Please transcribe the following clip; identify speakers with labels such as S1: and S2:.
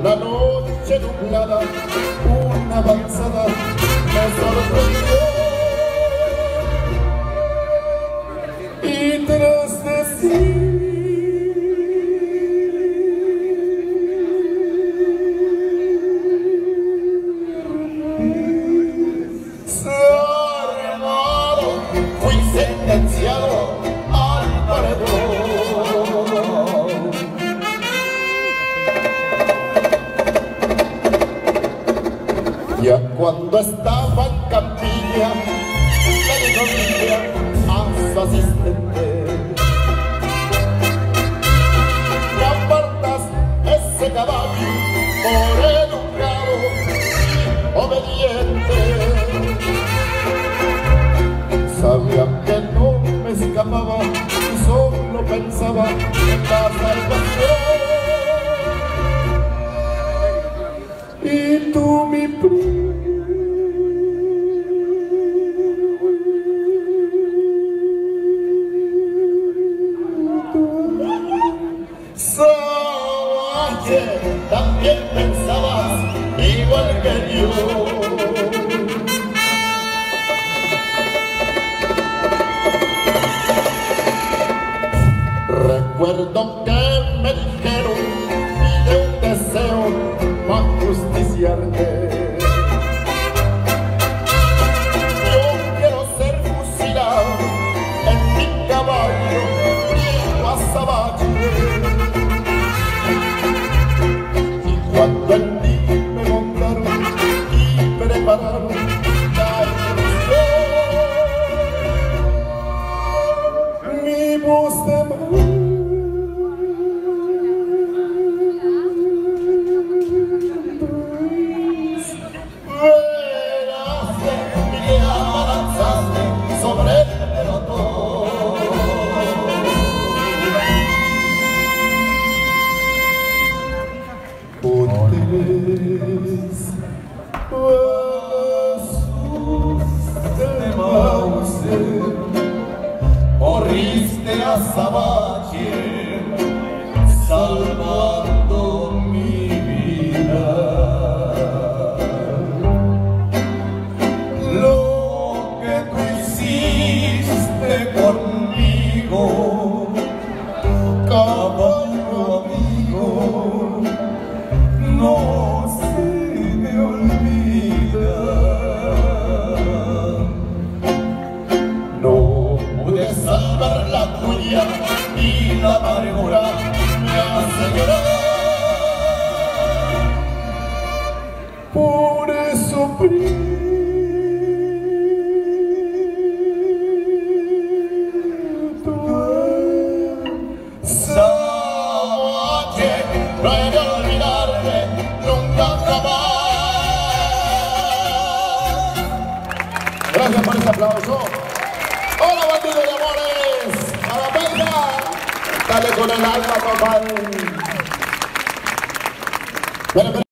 S1: La noche nublada, una avanzada me sorprendió. Y tras decir fui sentenciado al paredón. Ya cuando estaba en camilla, le dijo Lidia a su asistente: "Me apartas ese caballo por educado y obediente". Sabía que no me escapaba y solo pensaba en la salvación. Y tú, mi primo, salvaje, también pensabas igual que yo. Recuerdo que me dijeron: pide un deseo para justiciarte. Yo quiero ser fusilado en mi caballo viejo azabache. Y cuando en ti me montaron y prepararon la ilusión, mi voz de mar sobre el pelotón. Hoteles, vasos de Mauser, corriste azabache, salvando mi vida. Conmigo, caballo amigo, no se me olvida. No pude salvar la tuya y la amargura me hace llorar. Por eso no he de olvidarme nunca jamás. Gracias por ese aplauso. Hola, bandido de amores. A la venga. Dale con el alma, compadre.